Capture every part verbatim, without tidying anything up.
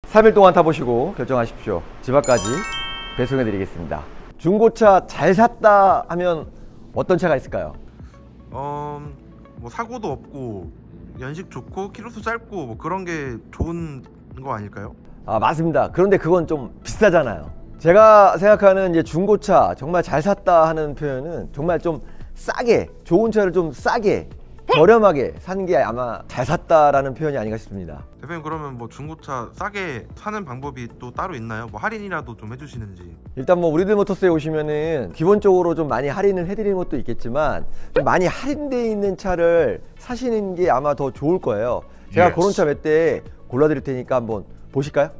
삼 일 동안 타보시고 결정하십시오. 집 앞까지 배송해 드리겠습니다. 중고차 잘 샀다 하면 어떤 차가 있을까요? 어... 뭐 사고도 없고 연식 좋고 키로수 짧고 뭐 그런 게 좋은 거 아닐까요? 아, 맞습니다. 그런데 그건 좀 비싸잖아요. 제가 생각하는 이제 중고차 정말 잘 샀다 하는 표현은 정말 좀 싸게, 좋은 차를 좀 싸게 저렴하게 산 게 아마 잘 샀다라는 표현이 아닌가 싶습니다. 대표님, 그러면 뭐 중고차 싸게 사는 방법이 또 따로 있나요? 뭐 할인이라도 좀 해주시는지. 일단 뭐 우리들 모터스에 오시면은 기본적으로 좀 많이 할인을 해드리는 것도 있겠지만 좀 많이 할인되어 있는 차를 사시는 게 아마 더 좋을 거예요. 제가 yes. 그런 차 몇 대 골라드릴 테니까 한번 보실까요?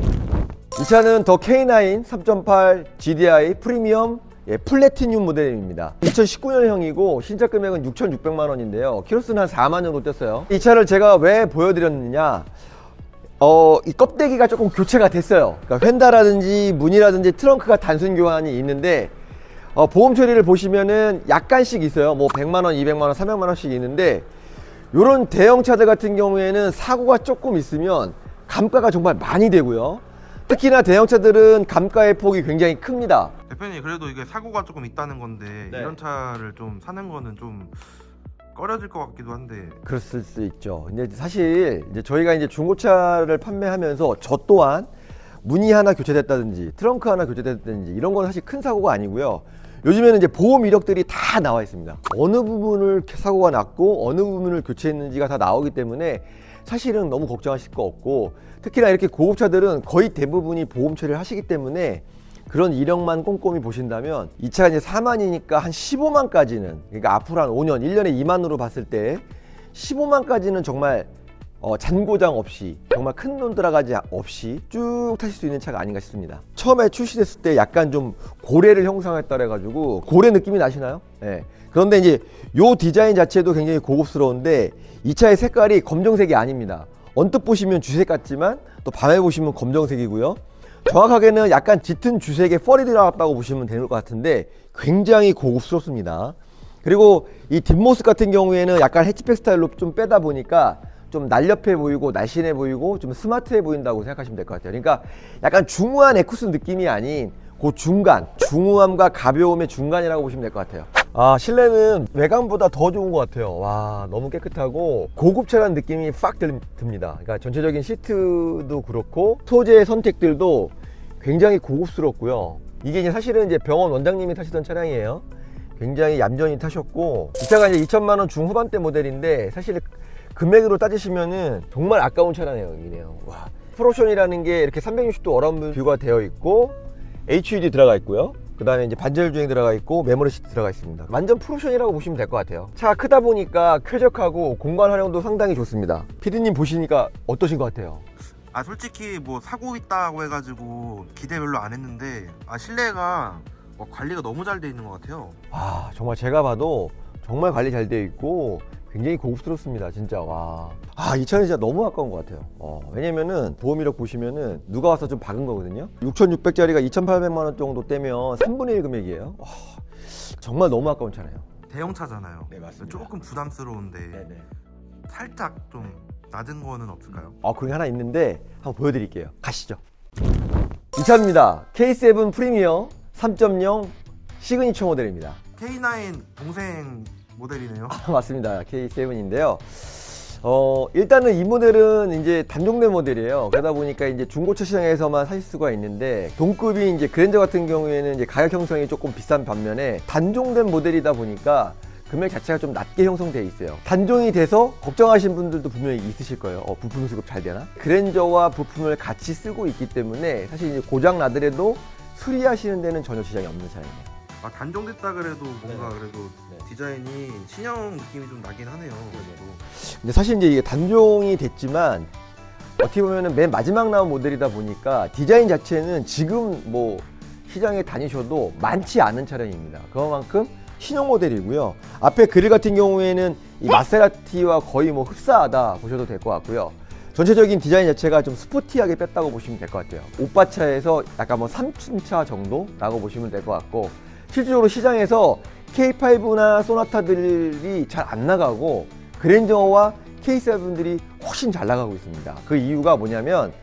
이 차는 더 케이 나인 삼 점 팔 지디아이 프리미엄 예, 플래티늄 모델입니다. 이천십구 년형이고 신차 금액은 육천육백만 원인데요. 키로수는 한 사만 정도 뗐어요. 이 차를 제가 왜 보여드렸느냐, 어, 이 껍데기가 조금 교체가 됐어요. 그러니까 휀다라든지 문이라든지 트렁크가 단순 교환이 있는데 어, 보험 처리를 보시면은 약간씩 있어요. 뭐 백만 원, 이백만 원, 삼백만 원씩 있는데 요런 대형차들 같은 경우에는 사고가 조금 있으면 감가가 정말 많이 되고요. 특히나 대형차들은 감가의 폭이 굉장히 큽니다. 대표님, 그래도 이게 사고가 조금 있다는 건데 네. 이런 차를 좀 사는 거는 좀 꺼려질 것 같기도 한데. 그랬을 수 있죠. 근데 사실 이제 저희가 이제 중고차를 판매하면서 저 또한 문이 하나 교체됐다든지 트렁크 하나 교체됐다든지 이런 건 사실 큰 사고가 아니고요. 요즘에는 이제 보험 이력들이 다 나와 있습니다. 어느 부분을 사고가 났고 어느 부분을 교체했는지가 다 나오기 때문에 사실은 너무 걱정하실 거 없고, 특히나 이렇게 고급차들은 거의 대부분이 보험 처리를 하시기 때문에 그런 이력만 꼼꼼히 보신다면 이 차가 이제 사만이니까 한 십오만까지는, 그러니까 앞으로 한 오 년, 일 년에 이만으로 봤을 때 십오만까지는 정말 어, 잔고장 없이 정말 큰 돈 들어가지 없이 쭉 타실 수 있는 차가 아닌가 싶습니다. 처음에 출시됐을 때 약간 좀 고래를 형상했다 그래가지고 고래 느낌이 나시나요? 네. 그런데 이제 요 디자인 자체도 굉장히 고급스러운데 이 차의 색깔이 검정색이 아닙니다. 언뜻 보시면 주색 같지만 또 밤에 보시면 검정색이고요. 정확하게는 약간 짙은 주색에 펄이 들어갔다고 보시면 되는 것 같은데 굉장히 고급스럽습니다. 그리고 이 뒷모습 같은 경우에는 약간 해치백 스타일로 좀 빼다 보니까 좀 날렵해 보이고 날씬해 보이고 좀 스마트해 보인다고 생각하시면 될 것 같아요. 그러니까 약간 중후한 에쿠스 느낌이 아닌 그 중간, 중후함과 가벼움의 중간이라고 보시면 될 것 같아요. 아, 실내는 외관보다 더 좋은 것 같아요. 와, 너무 깨끗하고 고급차라는 느낌이 팍 듭니다. 그러니까 전체적인 시트도 그렇고 소재 선택들도 굉장히 고급스럽고요. 이게 이제 사실은 이제 병원 원장님이 타시던 차량이에요. 굉장히 얌전히 타셨고, 이 차가 이제 이천만 원 중후반대 모델인데 사실 금액으로 따지시면은 정말 아까운 차량이네요. 와, 프로션이라는 게 이렇게 삼백육십 도 어라운드 뷰가 되어 있고 에이치 유 디 들어가 있고요. 그 다음에 이제 반절 주행 들어가 있고 메모리 시트 들어가 있습니다. 완전 프로션이라고 보시면 될 것 같아요. 차가 크다 보니까 쾌적하고 공간 활용도 상당히 좋습니다. 피디님 보시니까 어떠신 것 같아요? 아, 솔직히 뭐 사고 있다고 해가지고 기대 별로 안 했는데 아, 실내가 뭐 관리가 너무 잘 돼 있는 것 같아요. 아, 정말 제가 봐도 정말 관리 잘 되어 있고 굉장히 고급스럽습니다. 진짜. 와, 아, 이 차는 진짜 너무 아까운 것 같아요. 어, 왜냐면은 보험 이력 보시면은 누가 와서 좀 박은 거거든요. 육천육백짜리가 이천팔백만 원 정도 떼면 삼분의 일 금액이에요. 와, 정말 너무 아까운 차네요. 대형차잖아요. 네, 맞습니다. 조금 부담스러운데 네네. 살짝 좀 낮은 거는 없을까요? 아, 그런 게 하나 있는데 한번 보여드릴게요. 가시죠. 이 차입니다. 케이 세븐 프리미엄 삼 점 영 시그니처 모델입니다. 케이 나인 동생 모델이네요. 아, 맞습니다. 케이 세븐인데요. 어, 일단은 이 모델은 이제 단종된 모델이에요. 그러다 보니까 이제 중고차 시장에서만 사실 수가 있는데, 동급이 이제 그랜저 같은 경우에는 이제 가격 형성이 조금 비싼 반면에 단종된 모델이다 보니까 금액 자체가 좀 낮게 형성되어 있어요. 단종이 돼서 걱정하신 분들도 분명히 있으실 거예요. 어, 부품 수급 잘 되나? 그랜저와 부품을 같이 쓰고 있기 때문에 사실 이제 고장 나더라도 수리하시는 데는 전혀 지장이 없는 차량이에요. 아, 단종됐다 그래도 뭔가 네네. 그래도 네. 디자인이 신형 느낌이 좀 나긴 하네요. 그래도. 근데 사실 이제 이게 단종이 됐지만 어떻게 보면은 맨 마지막 나온 모델이다 보니까 디자인 자체는 지금 뭐 시장에 다니셔도 많지 않은 차량입니다. 그만큼 신형 모델이고요. 앞에 그릴 같은 경우에는 이 마세라티와 거의 뭐 흡사하다 보셔도 될 것 같고요. 전체적인 디자인 자체가 좀 스포티하게 뺐다고 보시면 될 것 같아요. 오빠차에서 약간 뭐 삼층차 정도라고 보시면 될 것 같고, 실질적으로 시장에서 케이 파이브나 소나타들이 잘 안 나가고 그랜저와 케이 세븐들이 훨씬 잘 나가고 있습니다. 그 이유가 뭐냐면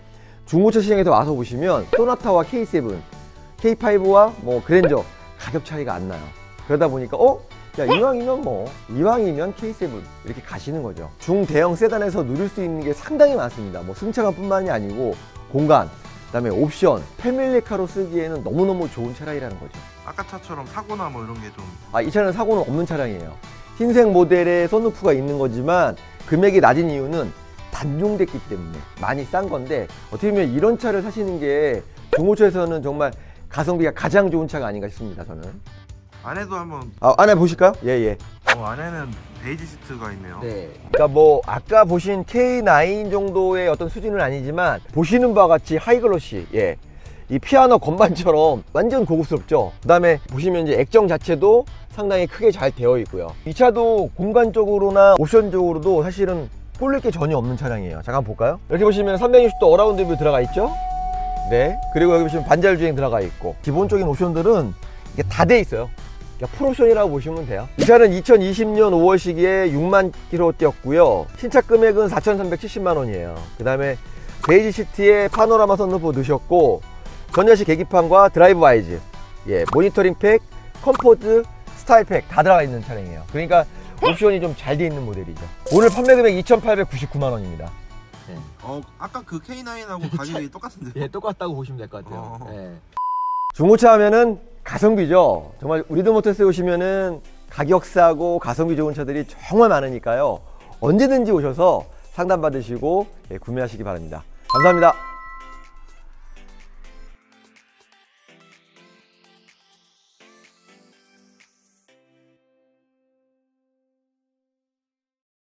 중고차 시장에서 와서 보시면 소나타와 케이 세븐, 케이 파이브와 뭐 그랜저 가격 차이가 안 나요. 그러다 보니까 어? 야, 이왕이면 뭐 이왕이면 케이 세븐 이렇게 가시는 거죠. 중대형 세단에서 누릴 수 있는 게 상당히 많습니다. 뭐 승차감뿐만이 아니고 공간, 그다음에 옵션, 패밀리카로 쓰기에는 너무너무 좋은 차량이라는 거죠. 아까 차처럼 사고나 뭐 이런 게 좀 아, 이 차는 사고는 없는 차량이에요. 흰색 모델에 선루프가 있는 거지만 금액이 낮은 이유는 단종됐기 때문에 많이 싼 건데, 어떻게 보면 이런 차를 사시는 게 중고차에서는 정말 가성비가 가장 좋은 차가 아닌가 싶습니다. 저는. 안에도 한번 아, 안에 보실까요? 예, 예. 어, 안에는 베이지 시트가 있네요. 네. 그러니까 뭐 아까 보신 케이 나인 정도의 어떤 수준은 아니지만 보시는 바와 같이 하이글로시, 예, 이 피아노 건반처럼 완전 고급스럽죠. 그 다음에 보시면 이제 액정 자체도 상당히 크게 잘 되어 있고요. 이 차도 공간적으로나 옵션적으로도 사실은 꼴릴 게 전혀 없는 차량이에요. 잠깐 볼까요? 이렇게 보시면 삼백육십 도 어라운드 뷰 들어가 있죠. 네. 그리고 여기 보시면 반자율 주행 들어가 있고, 기본적인 옵션들은 이게 다 돼 있어요. 그러니까 풀옵션이라고 보시면 돼요. 이 차는 이천이십 년 오월 시기에 육만 킬로미터 뛰었고요. 신차 금액은 사천삼백칠십만 원이에요. 그 다음에 베이지 시트에 파노라마 선루프 넣으셨고, 전자식 계기판과 드라이브 와이즈, 예, 모니터링 팩, 컴포트, 스타일 팩 다 들어가 있는 차량이에요. 그러니까 옵션이 좀 잘 돼 있는 모델이죠. 오늘 판매 금액 이천팔백구십구만 원입니다. 네. 어, 아까 그 케이 나인하고 가격이 똑같은데요? 예, 똑같다고 보시면 될 것 같아요. 어. 예. 중고차 하면은 가성비죠. 정말 우리드모터스에 오시면은 가격 싸고 가성비 좋은 차들이 정말 많으니까요. 언제든지 오셔서 상담 받으시고, 예, 구매하시기 바랍니다. 감사합니다.